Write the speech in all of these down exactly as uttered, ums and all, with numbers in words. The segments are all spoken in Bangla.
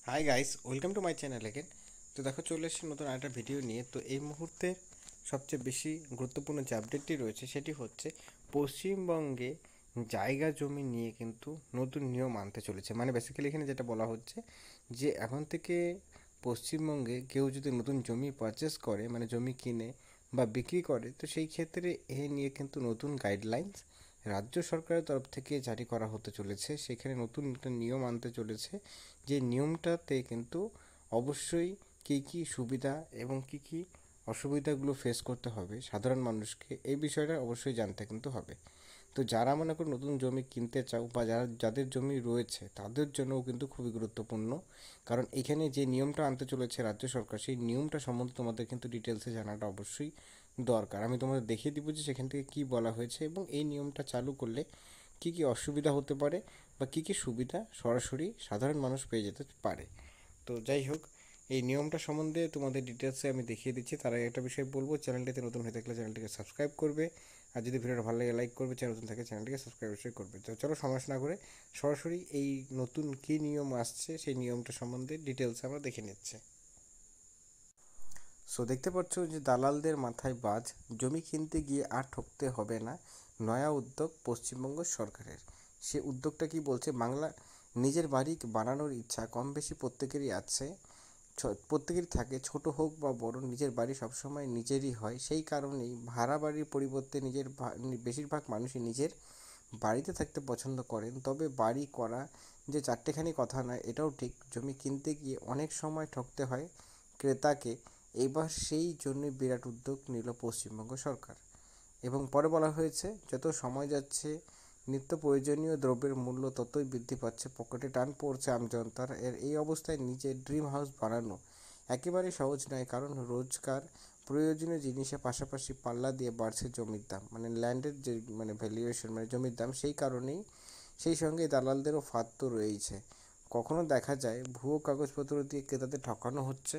High guys, welcome to my channel again. তো দেখো, চলে এসেছি নতুন আরেকটা ভিডিও নিয়ে। তো এই মুহূর্তে সবচেয়ে বেশি গুরুত্বপূর্ণ যে আপডেটটি রয়েছে সেটি হচ্ছে পশ্চিমবঙ্গে জায়গা জমি নিয়ে কিন্তু নতুন নিয়ম আনতে চলেছে। মানে বেসিক্যালি এখানে যেটা বলা হচ্ছে যে এখন থেকে পশ্চিমবঙ্গে কেউ যদি নতুন জমি পারচেস করে, মানে জমি কিনে বা বিক্রি করে, তো সেই ক্ষেত্রে এ নিয়ে কিন্তু নতুন গাইডলাইন্স রাজ্য সরকারের তরফ থেকে জারি করা হতে চলেছে। সেখানে নতুন একটা নিয়ম আনতে চলেছে, যে নিয়মটাতে কিন্তু অবশ্যই কী কী সুবিধা এবং কী কী অসুবিধাগুলো ফেস করতে হবে সাধারণ মানুষকে, এই বিষয়টা অবশ্যই জানতে কিন্তু হবে। তো যারা মনে করো নতুন জমি কিনতে চাও বা যারা যাদের জমি রয়েছে তাদের জন্যও কিন্তু খুবই গুরুত্বপূর্ণ। কারণ এখানে যে নিয়মটা আনতে চলেছে রাজ্য সরকার, সেই নিয়মটা সম্বন্ধে তোমাদের কিন্তু ডিটেলসে জানাটা অবশ্যই দরকার। আমি তোমাদের দেখিয়ে দিব যে সেখান থেকে কী বলা হয়েছে এবং এই নিয়মটা চালু করলে কী কী অসুবিধা হতে পারে বা কী কী সুবিধা সরাসরি সাধারণ মানুষ পেয়ে যেতে পারে। তো যাই হোক, এই নিয়মটা সম্বন্ধে তোমাদের ডিটেলসে আমি দেখিয়ে দিচ্ছি। তার আগে একটা বিষয় বলবো, চ্যানেলটিতে নতুন হয়ে থাকলে চ্যানেলটিকে সাবস্ক্রাইব করবে, আর যদি ভিডিওটা ভালো লাগে লাইক করবে, চ্যানেল নতুন থাকে চ্যানেলটিকে সাবস্ক্রাইব অবশ্যই করবে। তো চলো সময় না করে সরাসরি এই নতুন কী নিয়ম আসছে সেই নিয়মটা সম্বন্ধে ডিটেলস আমরা দেখে নিচ্ছি। সো দেখতে পাচ্ছ যে দালালদের মাথায় বাজ, জমি কিনতে গিয়ে আর ঠকতে হবে না, নয়া উদ্যোগ পশ্চিমবঙ্গ সরকারের। সে উদ্যোগটা কি বলছে? বাংলা নিজের বাড়ি বানানোর ইচ্ছা কম বেশি প্রত্যেকেরই আছে, প্রত্যেকেরই থাকে, ছোট হোক বা বড়, নিজের বাড়ি সবসময় নিজেরই হয়। সেই কারণেই ভাড়া বাড়ির পরিবর্তে নিজের বেশিরভাগ মানুষই নিজের বাড়িতে থাকতে পছন্দ করেন। তবে বাড়ি করা যে চারটেখানি কথা নয়, এটাও ঠিক, জমি কিনতে গিয়ে অনেক সময় ঠকতে হয় ক্রেতাকে। এবার সেই জন্যই বিরাট উদ্যোগ নিল পশ্চিমবঙ্গ সরকার। এবং পরে বলা হয়েছে, যত সময় যাচ্ছে নিত্য প্রয়োজনীয় দ্রব্যের মূল্য ততই বৃদ্ধি পাচ্ছে, পকেটে টান পড়ছে আমজনতার। এর এই অবস্থায় নিজের ড্রিম হাউস বানানো একেবারেই সহজ নয়, কারণ রোজকার প্রয়োজনীয় জিনিসের পাশাপাশি পাল্লা দিয়ে বাড়ছে জমির দাম, মানে ল্যান্ডের যে মানে ভ্যালুয়েশন, মানে জমির দাম। সেই কারণেই সেই সঙ্গে দালালদেরও ফাঁদ তো রয়েছে। কখনো দেখা যায় ভুয়ো কাগজপত্র দিয়ে ক্রেতাদের ঠকানো হচ্ছে,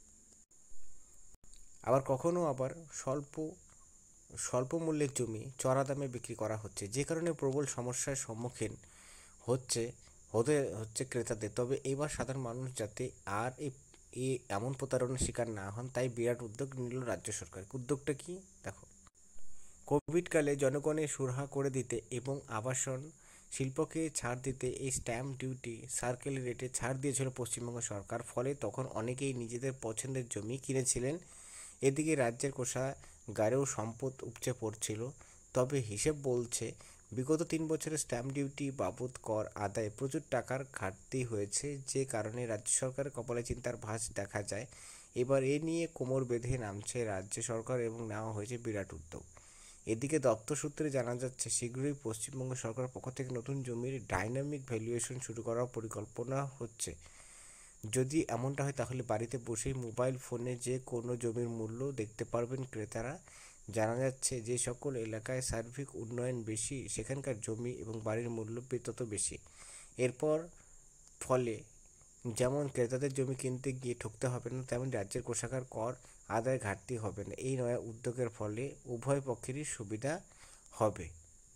আবার কখনো আবার স্বল্প স্বল্প মূল্যের জমি চড়া দামে বিক্রি করা হচ্ছে, যে কারণে প্রবল সমস্যার সম্মুখীন হচ্ছে হতে হচ্ছে ক্রেতাদের। তবে এবার সাধারণ মানুষ যাতে আর এই এই এমন প্রতারণার শিকার না হন, তাই বিরাট উদ্যোগ নিল রাজ্য সরকার। উদ্যোগটা কি দেখো, কোভিডকালে জনগণের সুরাহা করে দিতে এবং আবাসন শিল্পকে ছাড় দিতে এই স্ট্যাম্প ডিউটি সার্কেল রেটে ছাড় দিয়েছিল পশ্চিমবঙ্গ সরকার। ফলে তখন অনেকেই নিজেদের পছন্দের জমি কিনেছিলেন। এদিকে রাজ্যের কোষাগারেও সম্পদ উপচে পড়ছিল। তবে হিসেব বলছে, বিগত তিন বছরে স্ট্যাম্প ডিউটি বাবদ কর আদায়ে প্রচুর টাকার ঘাটতি হয়েছে, যে কারণে রাজ্য সরকারের কপালে চিন্তার ভাঁজ দেখা যায়। এবার এ নিয়ে কোমর বেঁধে নামছে রাজ্য সরকার এবং নেওয়া হয়েছে বিরাট উদ্যোগ। এদিকে দপ্তর সূত্রে জানা যাচ্ছে, শীঘ্রই পশ্চিমবঙ্গ সরকারের পক্ষ থেকে নতুন জমির ডাইনামিক ভ্যালুয়েশন শুরু করার পরিকল্পনা হচ্ছে। যদি এমনটা হয় তাহলে বাড়িতে বসেই মোবাইল ফোনে যে কোনো জমির মূল্য দেখতে পারবেন ক্রেতারা। জানা যাচ্ছে, যে সকল এলাকায় সার্বিক উন্নয়ন বেশি সেখানকার জমি এবং বাড়ির মূল্য তত বেশি। এরপর ফলে যেমন ক্রেতাদের জমি কিনতে গিয়ে ঠকতে হবে না, তেমন রাজ্যের কোষাগার কর আদায় ঘাটতি হবে না। এই নয়া উদ্যোগের ফলে উভয় পক্ষেরই সুবিধা হবে।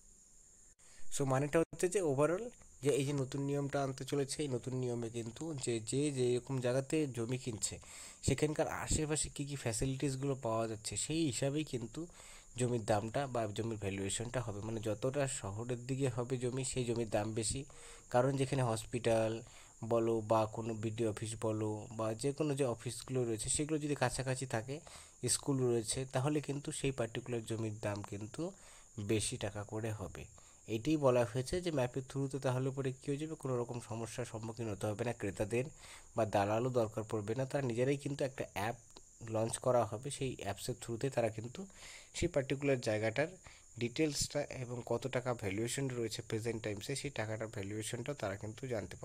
সো মানেটা হচ্ছে যে ওভারঅল, যে এই যে নতুন নিয়মটা আনতে চলেছে, এই নতুন নিয়মে কিন্তু যে যে যেরকম জায়গাতে জমি কিনছে সেখানকার আশেপাশে কী কী ফ্যাসিলিটিসগুলো পাওয়া যাচ্ছে সেই হিসাবেই কিন্তু জমির দামটা বা জমির ভ্যালুয়েশনটা হবে। মানে যতটা শহরের দিকে হবে জমি, সেই জমির দাম বেশি। কারণ যেখানে হসপিটাল বলো বা কোনো বিডিও অফিস বলো বা যে কোনো যে অফিসগুলো রয়েছে সেগুলো যদি কাছাকাছি থাকে, স্কুল রয়েছে, তাহলে কিন্তু সেই পার্টিকুলার জমির দাম কিন্তু বেশি টাকা করে হবে। এটাই বলা হয়েছে যে ম্যাপের থ্রুতে তাহলে পরে কী হয়ে যাবে, কোনো রকম সমস্যার সম্মুখীন হতে হবে না ক্রেতাদের, বা দালালও দরকার পড়বে না। তারা নিজেরাই কিন্তু একটা অ্যাপ লঞ্চ করা হবে, সেই অ্যাপসের থ্রুতে তারা কিন্তু সেই পার্টিকুলার জায়গাটার ডিটেলসটা এবং কত টাকা ভ্যালুয়েশন রয়েছে প্রেজেন্ট টাইমসে, সেই টাকাটার ভ্যালুয়েশনটাও তারা কিন্তু জানতে পারবে।